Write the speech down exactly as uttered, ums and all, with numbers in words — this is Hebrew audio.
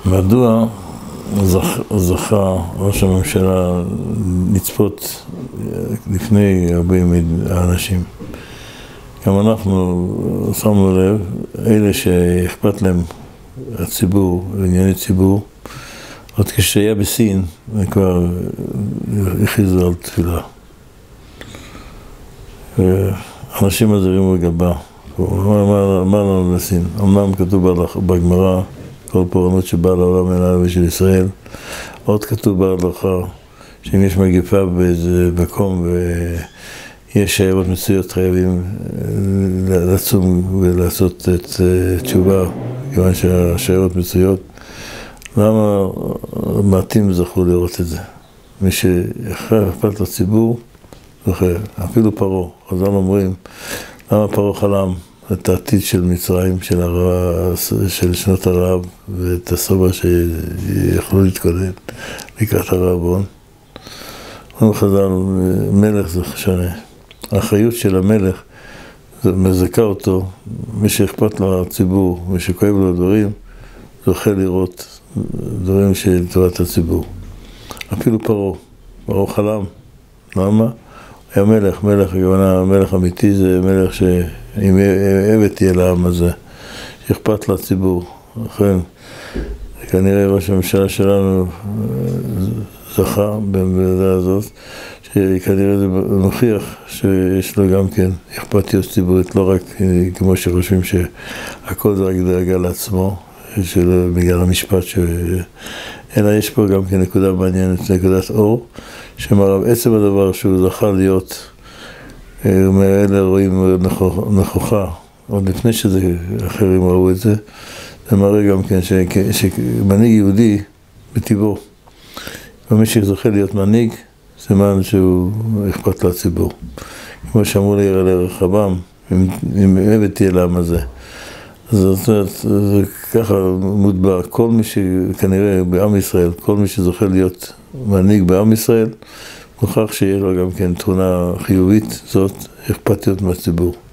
מדוע זכ, זכה ראש הממשלה לצפות לפני הרבה האנשים? גם אנחנו שמנו לב, אלה שאכפת להם הציבור, ענייני ציבור, עוד כשהיה בסין, כבר הכריזו על תפילה. אנשים מזהירים בגבה. מה לנו לסין? אמנם כתוב בגמרא, כל פורענות שבאה לעולם אליו ושל ישראל. עוד כתוב בהלכה, שאם יש מגיפה באיזה מקום ויש שיירות מצויות, חייבים לצום ולעשות את תשובה, כיוון שהשיירות מצויות. למה מעטים זכו לראות את זה? מי שאכפת לציבור, אפילו פרעה, חז"ל אומרים, למה פרעה חלם את העתיד של מצרים, של, הרע, של שנות הרעב, ואת הסובה שיכולו להתכונן לקראת הרעבון. אומרים חז"ל, מלך זה שונה. האחריות של המלך, זה מזכה אותו, מי שאכפת לו הציבור, מי שכואב לו דברים, זוכה לראות דברים של טובת הציבור. אפילו פרעה, פרעה חלם. למה? היה מלך, מלך, הכוונה, מלך אמיתי זה מלך שאם עבד תהיה לעם הזה, שאכפת לציבור. לכן, כנראה ראש הממשלה שלנו זכה במדינה הזאת, שכנראה זה מוכיח שיש לו גם כן אכפתיות ציבורית, לא רק כמו שחושבים שהכל זה רק דאגה לעצמו, של בגלל המשפט, ש... אלא יש פה גם כן נקודה מעניינת, נקודת אור, שמראה עצם הדבר שהוא זכה להיות, מאלה רואים נכוחה, עוד לפני שזה אחרים ראו את זה, זה מראה גם כן ש... שמנהיג יהודי בטבעו, ומי שזוכה להיות מנהיג, זה מן שהוא אכפת לציבור. כמו שאמרו לי לרחבם, אם עבד תהיה לעם הזה. זאת אומרת, זה ככה מוטבע, כל מי שכנראה בעם ישראל, כל מי שזוכה להיות מנהיג בעם ישראל, מוכרח שיהיה לו גם כן תכונה חיובית, זאת אכפתיות מהציבור.